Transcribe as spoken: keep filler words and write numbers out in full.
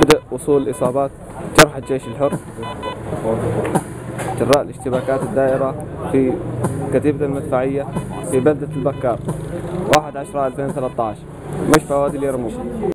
بدء وصول الإصابات جرحى الجيش الحر جراء الاشتباكات الدائرة في كتيبة المدفعية في بلدة البكار واحد عشرة ألفين وثلاثة عشر مشفى وادي اليرموك.